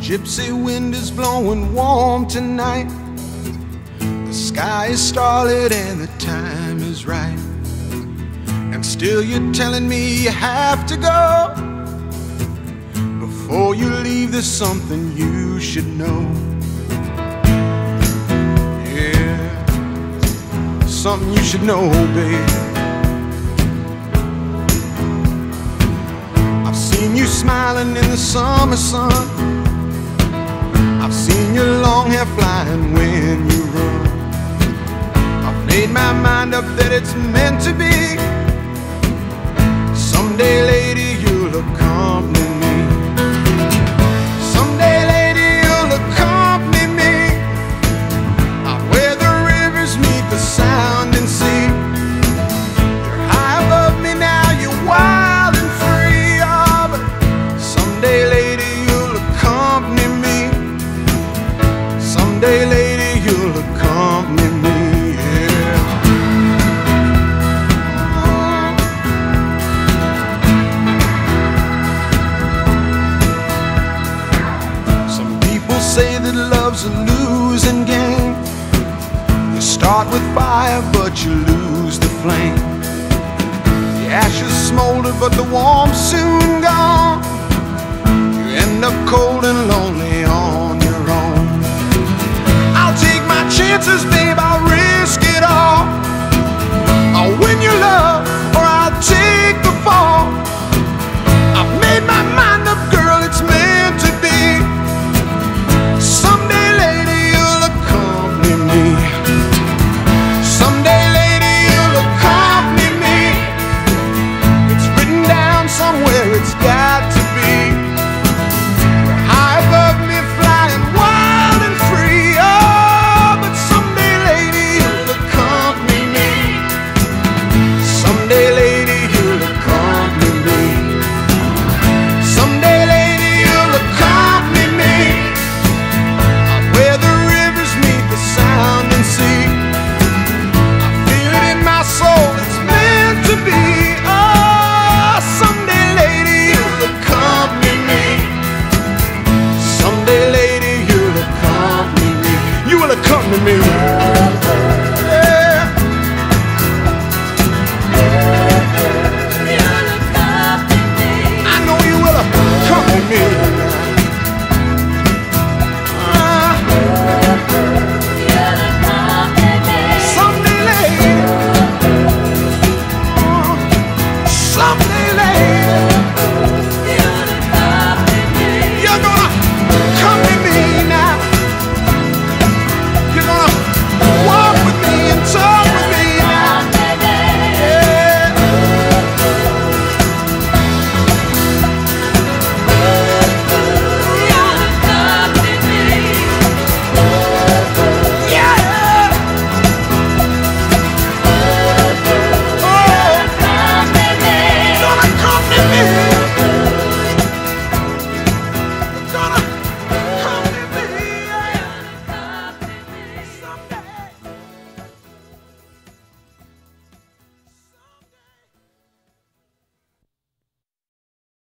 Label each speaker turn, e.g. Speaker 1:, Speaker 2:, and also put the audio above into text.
Speaker 1: gypsy wind is blowing warm tonight. The sky is starlit and the time is right. And still you're telling me you have to go. Before you leave, there's something you should know. Yeah, something you should know, babe. I've seen you smiling in the summer sun. I've seen your long hair flying when you run. I've made my mind up that it's meant to be. Someday, lady, you'll accompany me. Someday, lady, you'll accompany me out where the rivers meet the sound and sea. You're high above me now, you're wild and free. Oh, but someday, lady, you'll accompany me. Someday, lady, you'll accompany me. Say that love's a losing game. You start with fire, but you lose the flame. The ashes smolder, but the warmth soon gone. You end up cold and lonely on your own. I'll take my chances, babe, I'll risk it all. I'll win your love, or I'll take the fall. I've made my mind up, girl, it's meant to be. Someday, lady, you'll accompany me. Someday, lady, you'll accompany me. It's written down somewhere, it's got to be. You're high above me, flying wild and free. Oh, but someday, lady, you'll accompany me. Someday, lady, you'll accompany me. Someday, lady, you'll accompany me. Where the rivers meet the sound and sea. I feel it in my soul, it's meant to be. Oh, someday, lady, you'll accompany me. Someday, lady, you'll accompany me. You will accompany me. Yeah.
Speaker 2: You'll accompany me.
Speaker 1: I know you will accompany me. Someday, lady.